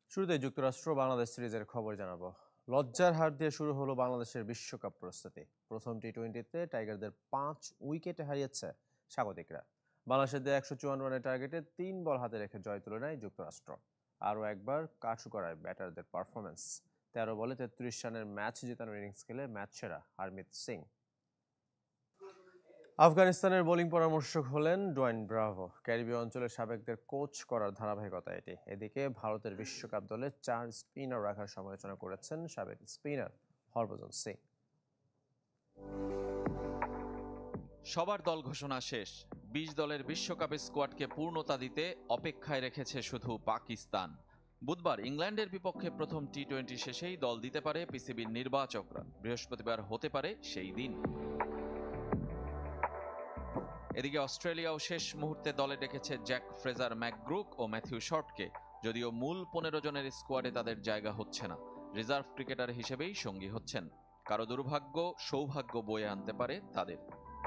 শুরুতে যুক্তরাষ্ট্র বাংলাদেশ সিরিজের খবর জানাবো। লজ্জার হার দিয়ে শুরু হলো বাংলাদেশের বিশ্বকাপ প্রস্তুতি। প্রথম টি-20তে টাইগারদের 5 উইকেটে হারিয়েছে স্বাগতিকরা। বাংলাদেশের দেয়া 154 রানের টার্গেটে 3 বল হাতে রেখে জয় তুলে নেয় যুক্তরাষ্ট্র। আরও একবার কাঠু করায় ব্যাটারদের পারফরমেন্স। 13 বলে 33 রানের ম্যাচ জেতানোর ইনিংস খেলে ম্যাচ সেরা হারমিত সিং। আফগানিস্তানের বোলিং পরামর্শক হলেন ডোয়াইন ব্রাভো। ক্যারিবীয় অঞ্চলের সাবেকদের কোচ করার ধারাবাহিকতা এটি। এদিকে ভারতের বিশ্বকাপ দলে 4 স্পিনার রাখার সমালোচনা করেছেন সাবেক স্পিনার হরভজন সিং। সবার দল ঘোষণা শেষ। 20 দলের বিশ্বকাপের স্কোয়াডকে পূর্ণতা দিতে অপেক্ষায় রেখেছে শুধু পাকিস্তান। বুধবার ইংল্যান্ডের বিপক্ষে প্রথম টি-20 শেষেই দল দিতে পারে পিসিবির নির্বাচকরা। বৃহস্পতিবার হতে পারে সেই দিন। এদিকে অস্ট্রেলিয়াও শেষ মুহূর্তে দলে ডেকেছে জ্যাক ফ্রেজার ম্যাকগ্রুক ও ম্যাথিউ শর্টকে। যদিও মূল 15 জনের স্কোয়াডে তাদের জায়গা হচ্ছে না, রিজার্ভ ক্রিকেটার হিসেবেই সঙ্গী হচ্ছেন। কারো দুর্ভাগ্য সৌভাগ্য বয়ে আনতে পারে তাদের।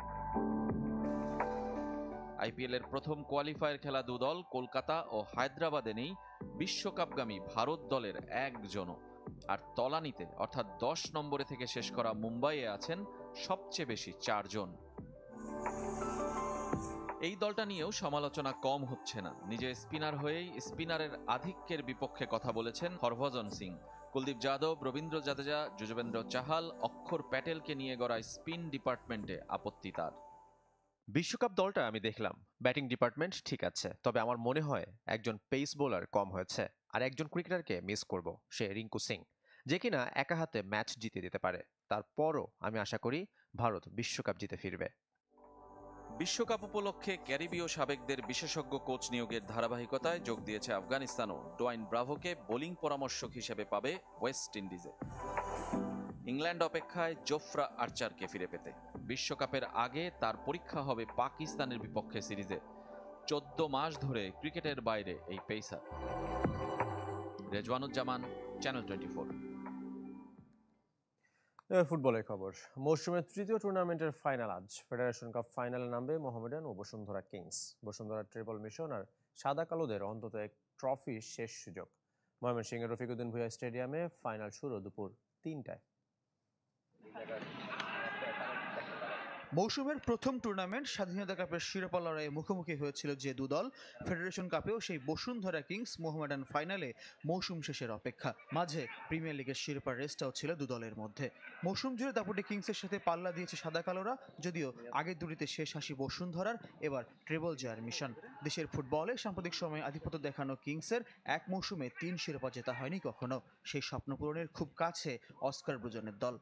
আইপিএলের প্রথম কোয়ালিফায়ার খেলা দুদল কলকাতা ও হায়দ্রাবাদে নেই বিশ্বকাপগামী ভারত দলের একজনও। আর তলানিতে অর্থাৎ 10 নম্বরে থেকে শেষ করা মুম্বাইয়ে আছেন সবচেয়ে বেশি 4 জন। এই দলটা নিয়েও সমালোচনা কম হচ্ছে না। নিজে স্পিনার হয়েই স্পিনারের আধিক্যের বিপক্ষে কথা বলেছেন হরভজন সিং। কুলদীপ যাদব, রবীন্দ্র জাদেজা, যুজবেন্দ্র চাহাল, অক্ষর প্যাটেলকে নিয়ে গড়া স্পিন ডিপার্টমেন্টে আপত্তি তার। বিশ্বকাপ দলটা আমি দেখলাম, ব্যাটিং ডিপার্টমেন্ট ঠিক আছে, তবে আমার মনে হয় একজন পেস বোলার কম হয়েছে। আর একজন ক্রিকেটারকে মিস করব, সে রিঙ্কু সিং, যে কিনা একা হাতে ম্যাচ জিতে দিতে পারে। তারপরও আমি আশা করি ভারত বিশ্বকাপ জিতে ফিরবে। বিশ্বকাপ উপলক্ষে ক্যারিবীয় সাবেকদের বিশেষজ্ঞ কোচ নিয়োগের ধারাবাহিকতায় যোগ দিয়েছে আফগানিস্তানও। ডোয়াইন ব্রাভোকে বোলিং পরামর্শক হিসেবে পাবে ওয়েস্ট ইন্ডিজে। ইংল্যান্ড অপেক্ষায় জোফরা আর্চারকে ফিরে পেতে। বিশ্বকাপের আগে তার পরীক্ষা হবে পাকিস্তানের বিপক্ষে সিরিজে। 14 মাস ধরে ক্রিকেটের বাইরে এই পেসার। রেজওয়ানুজ্জামান, চ্যানেল 24। ফুটবলের খবর। মৌসুমের তৃতীয় টুর্নামেন্টের ফাইনাল আজ। ফেডারেশন কাপ ফাইনালে নামবে মোহামেডান ও Bashundhara Kings. Bashundhara triple mission আর সাদা কালোদের অন্তত এক ট্রফি শেষ সুযোগ। ময়মনসিংহের রফিকুদ্দিন ভূঁইয়া স্টেডিয়ামে ফাইনাল শুরু দুপুর 3টায়। মৌসুমের প্রথম টুর্নামেন্ট স্বাধীনতা কাপের শিরোপা লড়াইয়ে মুখোমুখি হয়েছিল যে দুদল। ফেডারেশন কাপেও সেই বসুন্ধরা কিংস মোহামেডান ফাইনালে মৌসুম শেষের অপেক্ষা। মাঝে প্রিমিয়ার লিগের শিরোপার রেসটাও ছিল দুদলের মধ্যে। মৌসুম জুড়ে দাপুটে কিংসের সাথে পাল্লা দিয়েছে সাদা কালোরা। যদিও আগের দুটিতে শেষ হাসি বসুন্ধরার, এবার ট্রেবল জয়ের মিশন। দেশের ফুটবলে সাম্প্রতিক সময়ে আধিপত্য দেখানো কিংসের এক মৌসুমে 3 শিরোপা জেতা হয়নি কখনো। সেই স্বপ্ন পূরণের খুব কাছে অস্কার ব্রুজনের দল।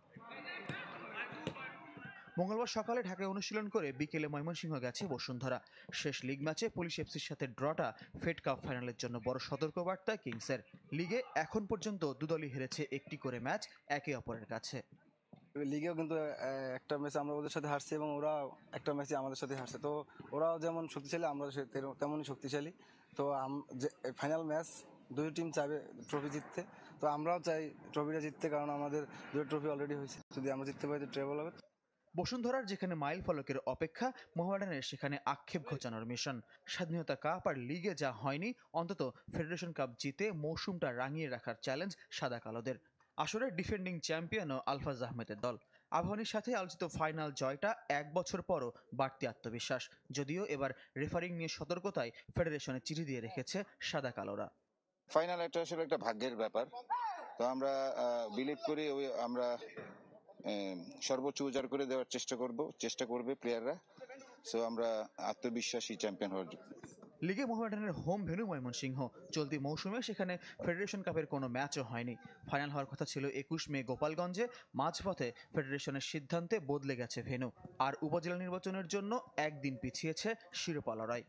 মঙ্গলবার সকালে ঢাকায় অনুশীলন করে বিকেলে ময়মনসিংহ গেছে বসুন্ধরা। শেষ লিগ ম্যাচে পুলিশ এফসির সাথে ড্রটা ফেড কাপ ফাইনালের জন্য বড় সতর্কবার্তা কিংসের। লিগে এখন পর্যন্ত দুদলই হেরেছে একটি করে ম্যাচ একে অপরের কাছে। লিগেও কিন্তু একটা ম্যাচে আমরা ওদের সাথে হারছি এবং ওরা একটা ম্যাচে আমাদের সাথে হারছে। তো ওরাও যেমন শক্তিশালী, আমরা তেমনই শক্তিশালী। তো ফাইনাল ম্যাচ দুই টিম চাইবে ট্রফি জিততে। তো আমরাও চাই ট্রফিটা জিততে, কারণ আমাদের দুটো ট্রফি অলরেডি হয়েছে। যদি আমরা জিততে পারি তো ট্রেবল হবে। বসুন্ধরার যেখানে মাইল ফলকের অপেক্ষা, মোহামেডানের সেখানে আক্ষেপ ঘোচানোর মিশন। স্বাধীনতা কাপ আর লিগে যা হয়নি, অন্তত ফেডারেশন কাপ জিতে মৌসুমটা রাঙিয়ে রাখার চ্যালেঞ্জ সাদা কালোদের। আসলে ডিফেন্ডিং চ্যাম্পিয়ন ও আলফাজ আহমেদের দল। আবাহনীর সাথে আলোচিত ফাইনাল জয়টা 1 বছর পরও বাড়তি আত্মবিশ্বাস। যদিও এবার রেফারিং নিয়ে সতর্কতায় ফেডারেশনে চিঠি দিয়ে রেখেছে সাদা কালোরা। ফাইনাল আসলে একটা ভাগ্যের ব্যাপার। তো আমরা বিলিভ করি আমরা সর্বোচ্চ উজাড় করে দেওয়ার চেষ্টা করবে প্লেয়াররা। সো আমরা আত্মবিশ্বাসী চ্যাম্পিয়ন হওয়ার জন্য। লিগে মোহামেডানের হোম ভেন্যু ময়মনসিংহ। চলতি মৌসুমে সেখানে ফেডারেশন কাপের কোনো ম্যাচও হয়নি। ফাইনাল হওয়ার কথা ছিল 21 মে গোপালগঞ্জে। মাঝপথে ফেডারেশনের সিদ্ধান্তে বদলে গেছে ভেন্যু। আর উপজেলা নির্বাচনের জন্য একদিন পিছিয়েছে শিরোপা লড়াই।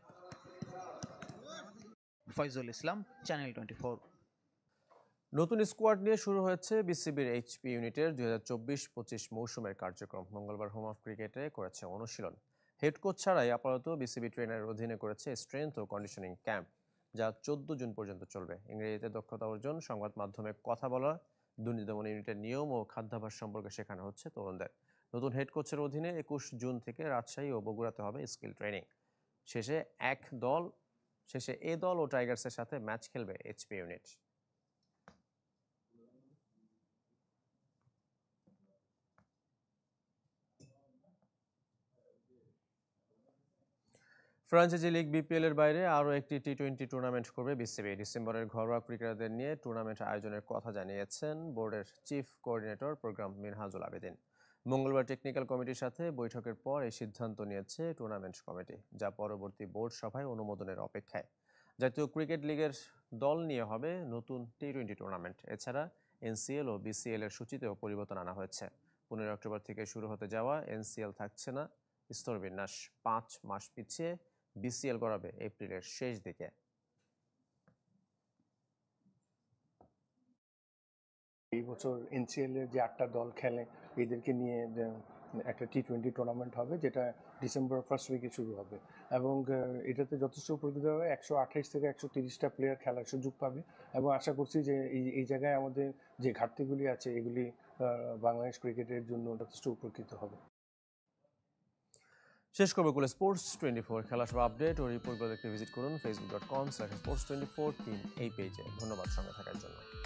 ফয়জুল ইসলাম, চ্যানেল 24। নতুন স্কোয়াড নিয়ে শুরু হয়েছে বিসিবির এইচপি ইউনিটের 2024-25 মৌসুমের কার্যক্রম। মঙ্গলবার হোম অফ ক্রিকেটে করেছে অনুশীলন। হেড কোচ ছাড়াই আপাতত বিসিবি ট্রেনারের অধীনে করেছে স্ট্রেংথ ও কন্ডিশনিং ক্যাম্প, যা 14 জুন পর্যন্ত চলবে। ইংরেজিতে দক্ষতা অর্জন, সংবাদ মাধ্যমে কথা বলা, দুর্নীতি দমন ইউনিটের নিয়ম ও খাদ্যাভ্যাস সম্পর্কে শেখানো হচ্ছে তরুণদের। নতুন হেড কোচের অধীনে 21 জুন থেকে রাজশাহী ও বগুড়াতে হবে স্কিল ট্রেনিং। শেষে এ দল ও টাইগার্সের সাথে ম্যাচ খেলবে HP unit. Franchise league BPL এর বাইরে আরও একটি টি-20 টুর্নামেন্ট করবে বিসিবি। ডিসেম্বরের ঘরোয়া ক্রিকেটারদের নিয়ে টুর্নামেন্ট আয়োজনের কথা জানিয়েছেন বোর্ডের chief coordinator program Minhajul Abedin. মঙ্গলবার টেকনিক্যাল কমিটির সাথে বৈঠকের পর এই সিদ্ধান্ত নিয়েছে টুর্নামেন্ট কমিটি, যা পরবর্তী বোর্ড সভায় অনুমোদনের অপেক্ষায়। জাতীয় ক্রিকেট লিগের দল নিয়ে হবে নতুন টি-20 টুর্নামেন্ট। এছাড়া এনসিএল ও বিসিএল এর সূচিতেও পরিবর্তন আনা হয়েছে। 15 অক্টোবর থেকে শুরু হতে যাওয়া এনসিএল থাকছে না স্তরবিন্যাস, 5 মাস পিছিয়ে বিসিএল করাবে এপ্রিলের শেষ দিকে। এই বছর এনসিএল এর যে 8টা দল খেলে এদেরকে নিয়ে একটা টি-20 টুর্নামেন্ট হবে, যেটা ডিসেম্বর ফার্স্ট উইকে শুরু হবে এবং এটাতে যথেষ্ট উপকৃত হবে। 128 থেকে 130টা প্লেয়ার খেলার সুযোগ পাবে এবং আশা করছি যে এই জায়গায় আমাদের যে ঘাটতিগুলি আছে এগুলি বাংলাদেশ ক্রিকেটের জন্য যথেষ্ট উপকৃত হবে। শেষ করবে কুল স্পোর্টস 24 খেলা সব আপডেট ও রিপোর্টগুলো দেখতে ভিজিট করুন facebook.com/sports24 এই পেজে। ধন্যবাদ সঙ্গে থাকার জন্য।